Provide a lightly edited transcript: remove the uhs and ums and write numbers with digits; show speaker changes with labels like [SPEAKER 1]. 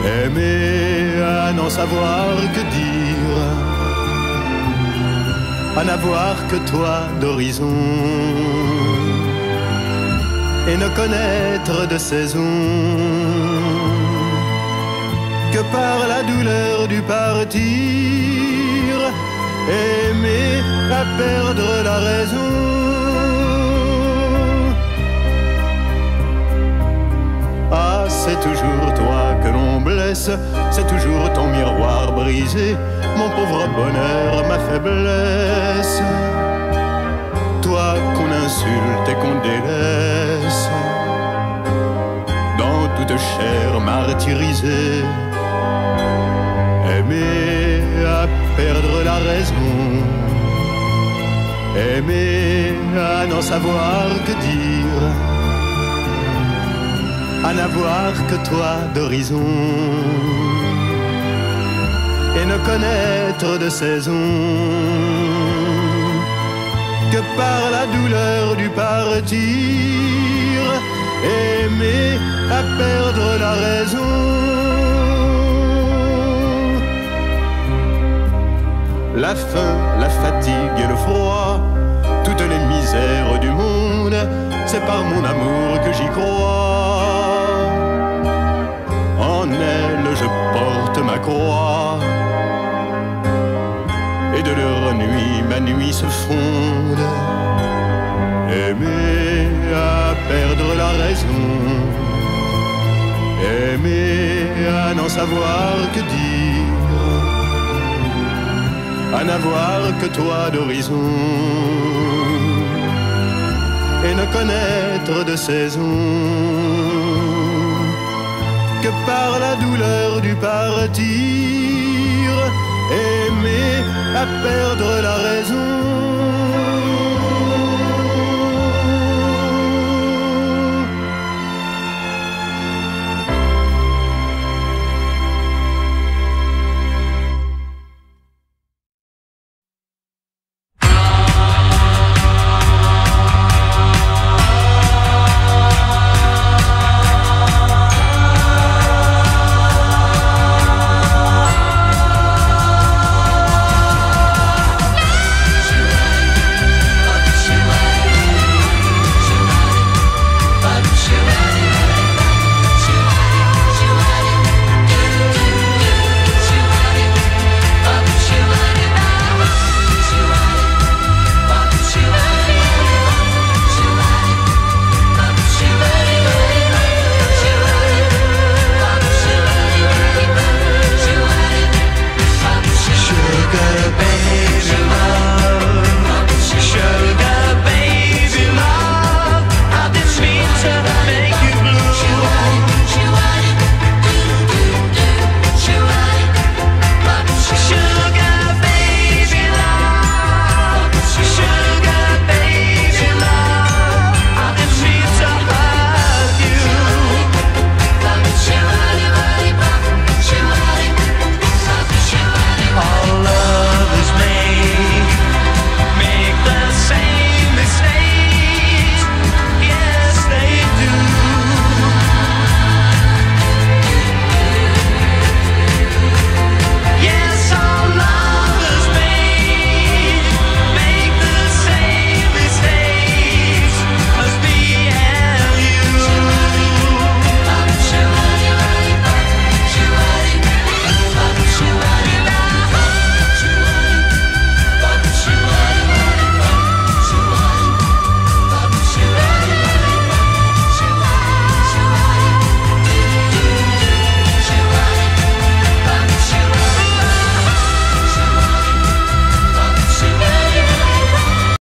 [SPEAKER 1] Aimer à n'en savoir que dire, à n'avoir que toi d'horizon, et ne connaître de saison que par la douleur du partir. Aimer à perdre la raison. Ah, c'est toujours toi que l'on blesse, c'est toujours ton miroir brisé, mon pauvre bonheur, ma faiblesse. Toi qu'on insulte et qu'on délaisse, dans toute chair martyrisée. Aimer à perdre la raison, aimer à n'en savoir que dire, à n'avoir que toi d'horizon, et ne connaître de saison que par la douleur du partir. Aimer à perdre la raison. La faim, la fatigue et le froid, toutes les misères du monde, c'est par mon amour que j'y crois. En elle je porte ma croix, et de leur nuit ma nuit se fonde. Aimer à perdre la raison, aimer à n'en savoir que dire, à n'avoir que toi d'horizon, et ne connaître de saison que par la douleur du partir. Aimer à perdre la raison.